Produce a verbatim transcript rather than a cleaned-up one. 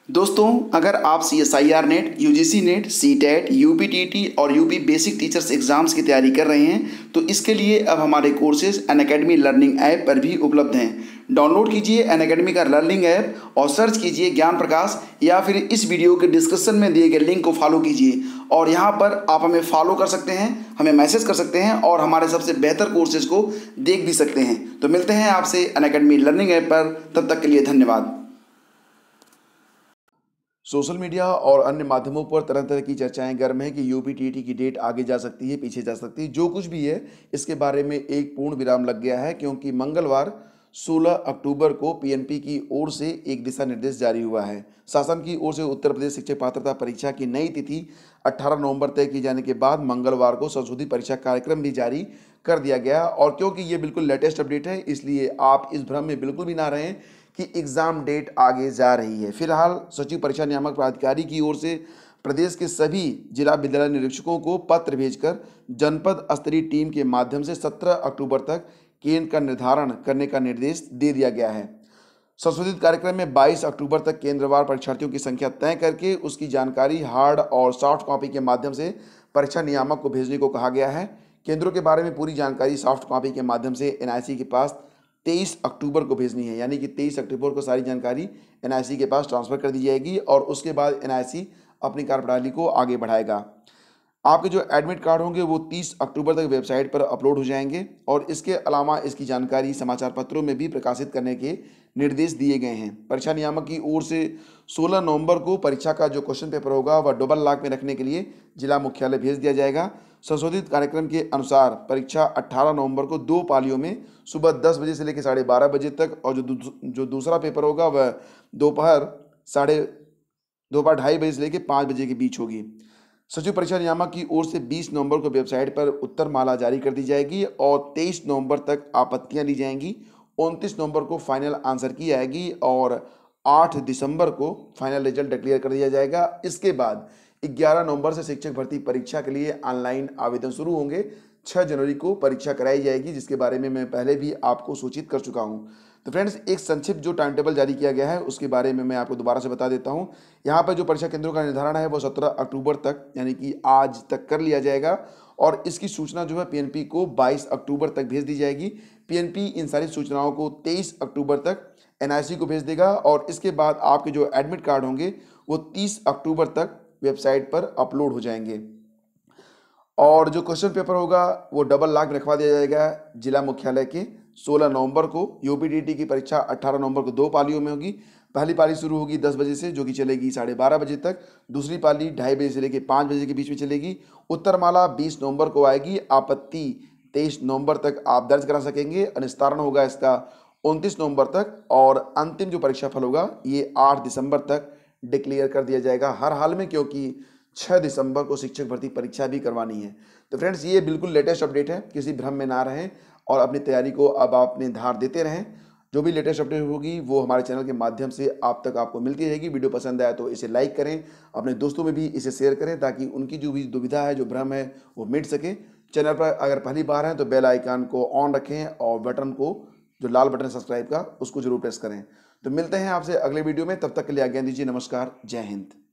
दोस्तों, अगर आप C S I R net, U G C net, C TET, U P T T और U P basic teachers exams की तैयारी कर रहे हैं तो इसके लिए अब हमारे कोर्सेज अनअकैडमी लर्निंग ऐप पर भी उपलब्ध हैं। डाउनलोड कीजिए अनअकैडमी का लर्निंग ऐप और सर्च कीजिए ज्ञान प्रकाश, या फिर इस वीडियो के डिस्क्रिप्शन में दिए गए लिंक को फॉलो कीजिए और यहाँ पर आप हमें फॉलो कर सकते हैं, हमें मैसेज कर सकते हैं और हमारे सबसे बेहतर कोर्सेज को देख भी सकते हैं। तो मिलते हैं आपसे अनअकैडमी लर्निंग ऐप पर, तब तक के लिए धन्यवाद। सोशल मीडिया और अन्य माध्यमों पर तरह तरह की चर्चाएं गर्म हैं कि यू पी टी टी की डेट आगे जा सकती है, पीछे जा सकती है। जो कुछ भी है इसके बारे में एक पूर्ण विराम लग गया है, क्योंकि मंगलवार सोलह अक्टूबर को पी एन पी की ओर से एक दिशा निर्देश जारी हुआ है। शासन की ओर से उत्तर प्रदेश शिक्षक पात्रता परीक्षा की नई तिथि अठारह नवंबर तय किए जाने के बाद मंगलवार को संशोधित परीक्षा कार्यक्रम भी जारी कर दिया गया। और क्योंकि ये बिल्कुल लेटेस्ट अपडेट है, इसलिए आप इस भ्रम में बिल्कुल भी ना रहें कि एग्ज़ाम डेट आगे जा रही है। फिलहाल सचिव परीक्षा नियामक प्राधिकारी की ओर से प्रदेश के सभी जिला विद्यालय निरीक्षकों को पत्र भेजकर जनपद स्तरीय टीम के माध्यम से सत्रह अक्टूबर तक केंद्र का निर्धारण करने का निर्देश दे दिया गया है। संशोधित कार्यक्रम में बाईस अक्टूबर तक केंद्रवार परीक्षार्थियों की संख्या तय करके उसकी जानकारी हार्ड और सॉफ्ट कॉपी के माध्यम से परीक्षा नियामक को भेजने को कहा गया है। केंद्रों के बारे में पूरी जानकारी सॉफ्ट कॉपी के माध्यम से एन आई सी के पास तेईस अक्टूबर को भेजनी है, यानी कि तेईस अक्टूबर को सारी जानकारी एन आई सी के पास ट्रांसफ़र कर दी जाएगी और उसके बाद एन आई सी अपनी कार्यप्रणाली को आगे बढ़ाएगा। आपके जो एडमिट कार्ड होंगे वो तीस अक्टूबर तक वेबसाइट पर अपलोड हो जाएंगे और इसके अलावा इसकी जानकारी समाचार पत्रों में भी प्रकाशित करने के निर्देश दिए गए हैं। परीक्षा नियामक की ओर से सोलह नवंबर को परीक्षा का जो क्वेश्चन पेपर होगा वह डबल लॉक में रखने के लिए जिला मुख्यालय भेज दिया जाएगा। संशोधित कार्यक्रम के अनुसार परीक्षा अठारह नवंबर को दो पालियों में सुबह दस बजे से लेकर साढ़े बारह बजे तक, और जो दू, जो दूसरा पेपर होगा वह दोपहर साढ़े दोपहर ढाई बजे से लेकर पाँच बजे के बीच होगी। सचिव परीक्षा नियामक की ओर से बीस नवंबर को वेबसाइट पर उत्तर माला जारी कर दी जाएगी और तेईस नवंबर तक आपत्तियां ली जाएंगी। उनतीस नवंबर को फाइनल आंसर की जाएगी और आठ दिसंबर को फाइनल रिजल्ट डिक्लेयर कर दिया जाएगा। इसके बाद ग्यारह नवंबर से शिक्षक भर्ती परीक्षा के लिए ऑनलाइन आवेदन शुरू होंगे। छह जनवरी को परीक्षा कराई जाएगी, जिसके बारे में मैं पहले भी आपको सूचित कर चुका हूं। तो फ्रेंड्स, एक संक्षिप्त जो टाइम टेबल जारी किया गया है उसके बारे में मैं आपको दोबारा से बता देता हूं। यहाँ पर जो परीक्षा केंद्रों का निर्धारण है वो सत्रह अक्टूबर तक, यानी कि आज तक कर लिया जाएगा और इसकी सूचना जो है पी एन पी को बाईस अक्टूबर तक भेज दी जाएगी। पी एन पी इन सारी सूचनाओं को तेईस अक्टूबर तक एन आई सी को भेज देगा और इसके बाद आपके जो एडमिट कार्ड होंगे वो तीस अक्टूबर तक वेबसाइट पर अपलोड हो जाएंगे और जो क्वेश्चन पेपर होगा वो डबल लॉक में रखवा दिया जाएगा जिला मुख्यालय के। सोलह नवंबर को यू पी टी टी की परीक्षा अठारह नवंबर को दो पालियों में होगी। पहली पाली शुरू होगी दस बजे से, जो कि चलेगी साढ़े बारह बजे तक। दूसरी पाली ढाई बजे से लेकर पाँच बजे के बीच में चलेगी। उत्तरमाला बीस नवंबर को आएगी। आपत्ति तेईस नवंबर तक आप दर्ज करा सकेंगे। निस्तारण होगा इसका उनतीस नवंबर तक और अंतिम जो परीक्षा फल होगा ये आठ दिसंबर तक डिक्लेयर कर दिया जाएगा हर हाल में, क्योंकि छह दिसंबर को शिक्षक भर्ती परीक्षा भी करवानी है। तो फ्रेंड्स, ये बिल्कुल लेटेस्ट अपडेट है, किसी भ्रम में ना रहें और अपनी तैयारी को अब आप अपने धार देते रहें। जो भी लेटेस्ट अपडेट होगी वो हमारे चैनल के माध्यम से आप तक आपको मिलती रहेगी। वीडियो पसंद आया तो इसे लाइक करें, अपने दोस्तों में भी इसे शेयर करें ताकि उनकी जो भी दुविधा है, जो भ्रम है, वो मिट सके। चैनल पर अगर पहली बार हैं तो बेल आइकन को ऑन रखें और बटन को, जो लाल बटन सब्सक्राइब का, उसको जरूर प्रेस करें। तो मिलते हैं आपसे अगले वीडियो में, तब तक के लिए आज्ञा दीजिए। नमस्कार, जय हिंद।